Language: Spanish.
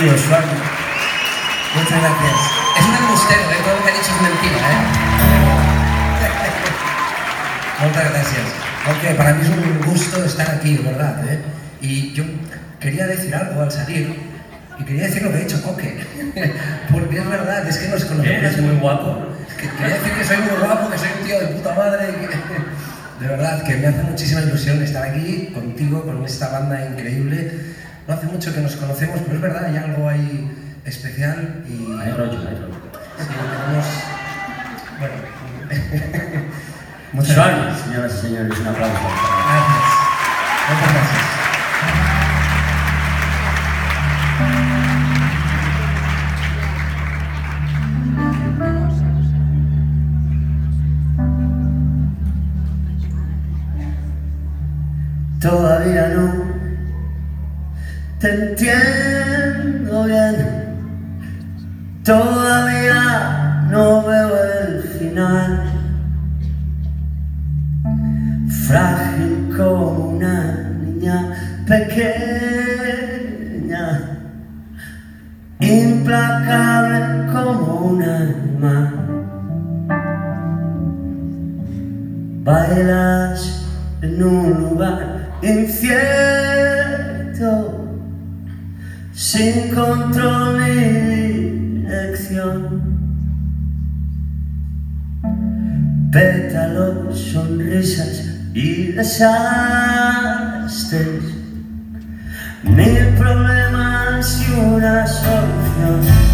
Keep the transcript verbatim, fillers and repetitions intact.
tío, Suárez. Muchas gracias. Es un embustero, ¿eh? Todo lo que ha dicho es mentira, ¿eh? Muchas gracias. Aunque para mí es un gusto estar aquí, de verdad, ¿eh? Y yo quería decir algo al salir, y quería decir lo que ha dicho Coque, porque es verdad, es que nos conocemos. Eres muy guapo. Que, quería decir que soy muy guapo, que soy un tío de puta madre, y que, de verdad, que me hace muchísima ilusión estar aquí contigo, con esta banda increíble. No hace mucho que nos conocemos, pero es verdad, hay algo ahí especial y... Hay rollo, hay rollo. Sí, tenemos... Bueno... Muchas gracias, señoras y señores, un aplauso. Gracias. Muchas gracias. Todavía no te entiendo bien, todavía no veo el final. Frágil como una niña pequeña, implacable como un alma. Bailas en un lugar incierto, sin control ni dirección. Pétalos, sonrisas y desastres, mil problemas y una solución.